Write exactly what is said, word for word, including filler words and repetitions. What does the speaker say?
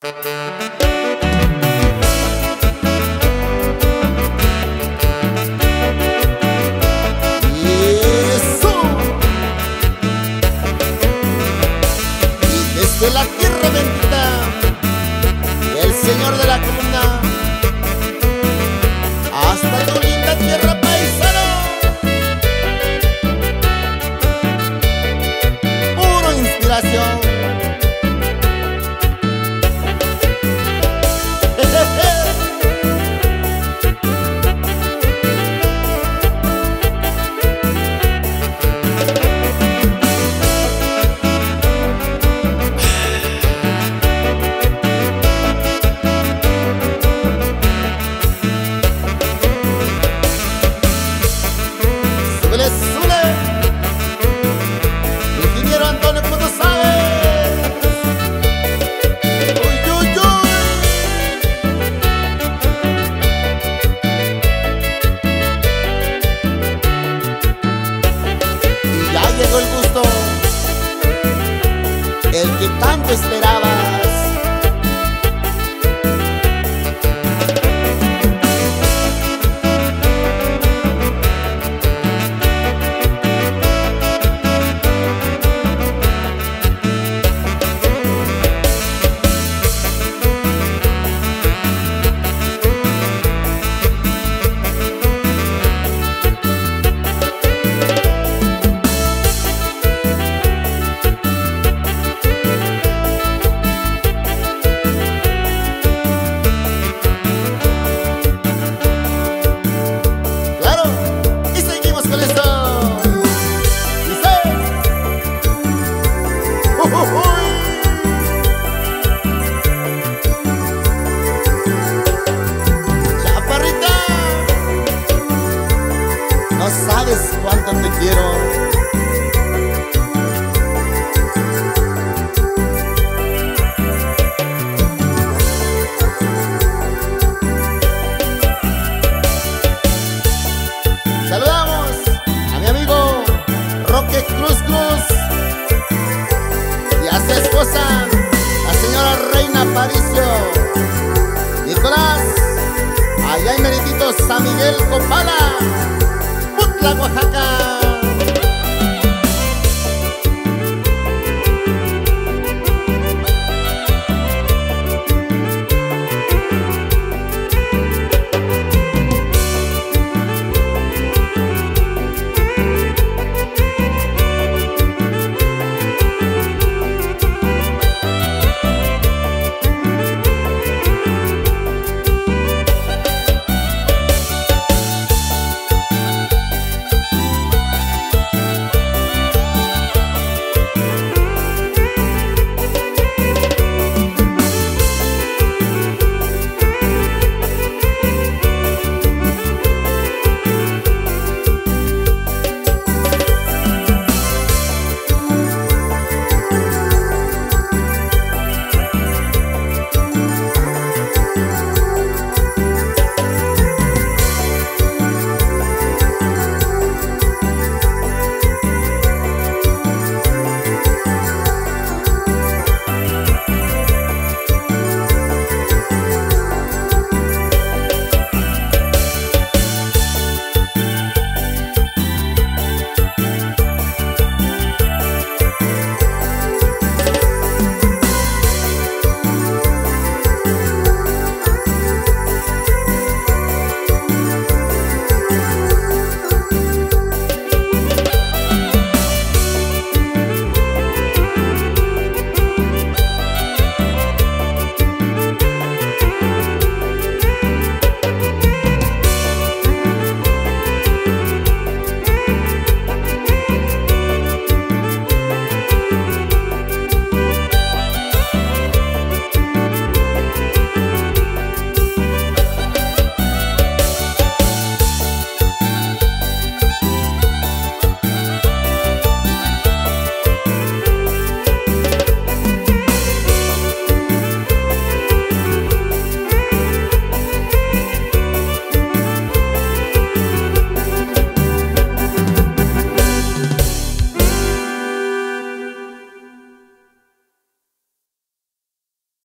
De la tierra bendita, el Señor de la columna, hasta tu linda tierra, paisano, pura inspiración. Súbele, súbele, ingeniero Antonio, ¿cómo tú sabes? Uy, uy, uy. Y ya llegó el gusto, el que tanto esperabas. Chaparrita, no sabes cuánto te quiero. Saludamos a mi amigo Roque Cruz Cruz y a su esposa, la señora Reina Aparicio. Nicolás, allá en meritito San Miguel Copala, Putla, Oaxaca.